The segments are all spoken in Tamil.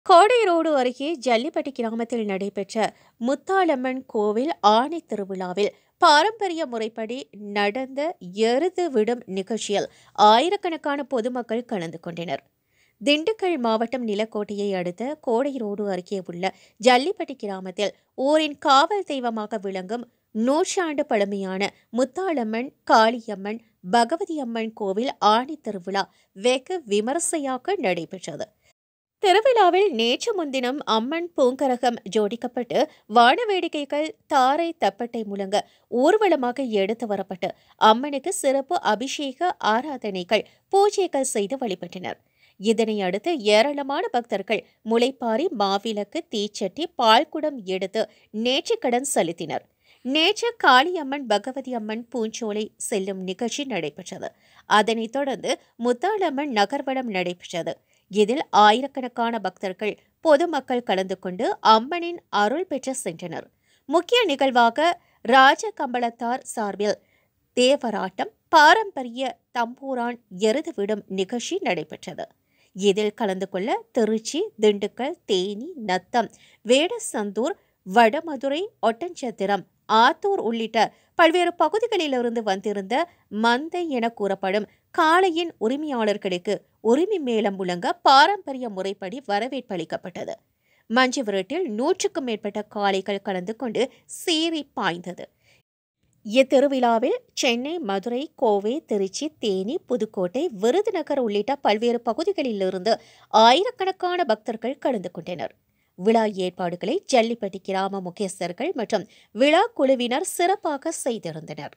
கோடைரோடு அருகே ஜல்லிப்பட்டி கிராமத்தில் நடைபெற்ற முத்தாளம்மன் கோவில் ஆணி திருவிழாவில் பாரம்பரிய முறைப்படி நடந்த எருது விடும் நிகழ்ச்சியில் ஆயிரக்கணக்கான பொதுமக்கள் கலந்து கொண்டனர். திண்டுக்கல் மாவட்டம் நிலக்கோட்டையை அடுத்த கோடைரோடு அருகே உள்ள ஜல்லிப்பட்டி கிராமத்தில் ஊரின் காவல் தெய்வமாக விளங்கும் நூற்றாண்டு பழமையான முத்தாளம்மன், காளியம்மன், பகவதி அம்மன் கோவில் ஆணி திருவிழா வெகு விமரிசையாக நடைபெற்றது. திருவிழாவில் நேற்று முன்தினம் அம்மன் பூங்கரகம் ஜோடிக்கப்பட்டு வான வேடிக்கைகள், தாரை தப்பட்டை முழங்க ஊர்வலமாக எடுத்து வரப்பட்டு அம்மனுக்கு சிறப்பு அபிஷேக ஆராதனைகள், பூஜைகள் செய்து வழிபட்டனர். இதனை அடுத்து ஏராளமான பக்தர்கள் முளைப்பாரி, மாவிளக்கு, தீச்சட்டி, பால்குடம் எடுத்து நேர்த்திக்கடன் செலுத்தினர். நேற்று காளியம்மன், பகவதி அம்மன் பூஞ்சோலை செல்லும் நிகழ்ச்சி நடைபெற்றது. அதனைத் தொடர்ந்து முத்தாளம்மன் நகர்வலம் நடைபெற்றது. இதில் ஆயிரக்கணக்கான பக்தர்கள், பொதுமக்கள் கலந்து கொண்டு அம்மனின் அருள் பெற்று சென்றனர். முக்கிய நிகழ்வாக ராஜகம்பளத்தார் சார்பில் தேவராட்டம், பாரம்பரிய தம்பூரான் எருது விடும் நிகழ்ச்சி நடைபெற்றது. இதில் கலந்து கொள்ள திருச்சி, திண்டுக்கல், தேனி, நத்தம், வேடசந்தூர், வடமதுரை, ஒட்டன்சத்திரம், ஆத்தூர் உள்ளிட்ட பல்வேறு பகுதிகளிலிருந்து வந்திருந்த மந்தை என கூறப்படும் காளையின் உரிமையாளர்களுக்கு உரிமை மேளம் முழங்க பாரம்பரிய முறைப்படி வரவேற்பு அளிக்கப்பட்டது. மஞ்சு விரட்டில் 100க்கும் மேற்பட்ட காளைகள் கலந்து கொண்டு சீறி பாய்ந்தது. இத்திருவிழாவில் சென்னை, மதுரை, கோவை, திருச்சி, தேனி, புதுக்கோட்டை, விருதுநகர் உள்ளிட்ட பல்வேறு பகுதிகளிலிருந்து ஆயிரக்கணக்கான பக்தர்கள் கலந்து கொண்டனர். விழா ஏற்பாடுகளை ஜல்லிப்பட்டி கிராம முக்கியஸ்தர்கள் மற்றும் விழா குழுவினர் சிறப்பாக செய்திருந்தனர்.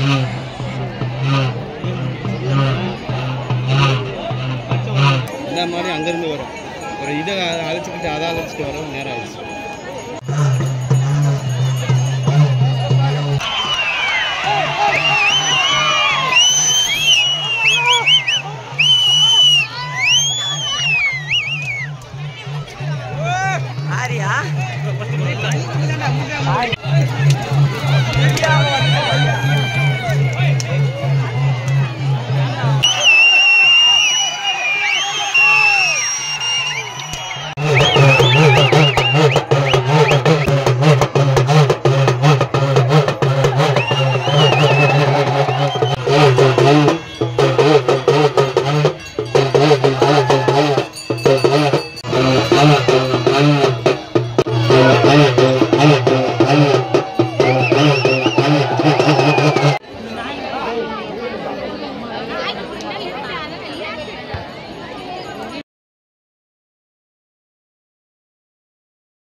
இந்த மாதிரி அங்கிருந்து வரும் ஒரு இதை அழைச்சிக்கிட்டு அதை அழைச்சிட்டு வர நேரம் ஆயிடுச்சு. ஆரியா